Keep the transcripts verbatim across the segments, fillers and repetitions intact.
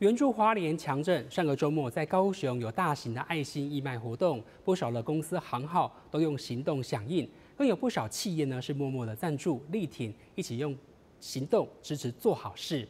援助花莲强震，上个周末在高雄有大型的爱心义卖活动，不少的公司行号都用行动响应，更有不少企业呢是默默的赞助力挺，一起用行动支持做好事。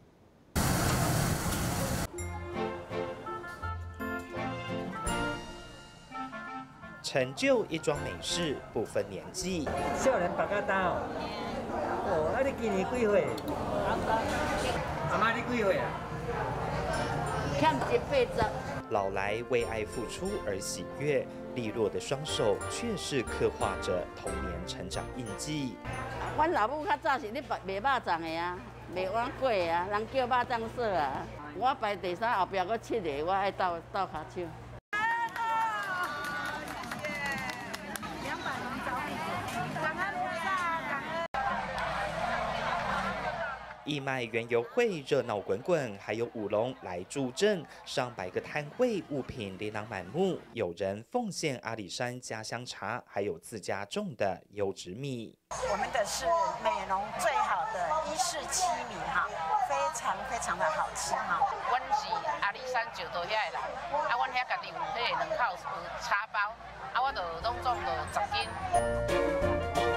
成就一桩美事，不分年纪。 少年白甲大哦，哦，啊你今年几岁？阿妈你几岁啊？ 欠一八十。 老来为爱付出而喜悦，利落的双手却是刻画着童年成长印记。 阮老母较早是咧卖卖肉粽的啊，卖碗粿的啊，人叫肉粽嫂啊。我排第三，后壁搁七个，我爱斗斗骹手。 义卖园游会热闹滚滚，还有舞龙来助阵，上百个摊位，物品琳琅满目。有人奉献阿里山家乡茶，还有自家种的优质米。 我们的是美浓最好的一式七米哈，非常非常的好吃哈。 阮是阿里山石头遐的人，啊，阮遐家己有迄个两口有茶包，啊，我就拢种就十斤。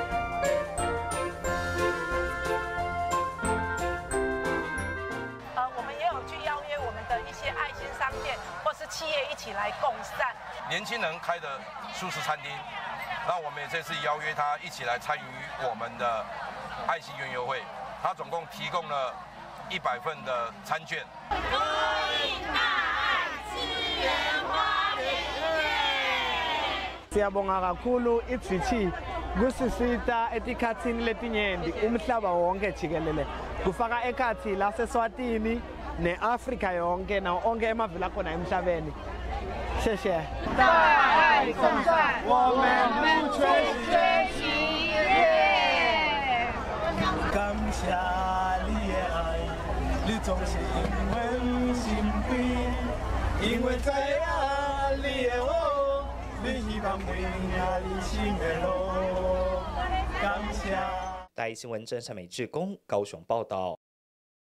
爱心商店或是企业一起来共善， 年轻人开的素食餐厅，那我们也这次邀约他一起来参与我们的爱心园游会，他总共提供了一百份的餐券。公益大爱，支援花莲。 Siyabonga kakhulu I-T T kusisita etikhatsini letinyenti umhlaba wonke jikelele kufaka ekhatsi laseswatini ne-Afrika yonke nawo onke emavili akhona emhlabeni. 谢谢。大爱共善，我们不缺席喜悦。感谢你的爱，你总是永远身边，因为知影你的好，你希望每日你心的路。感谢。 大爱新闻真善美志工高雄报道。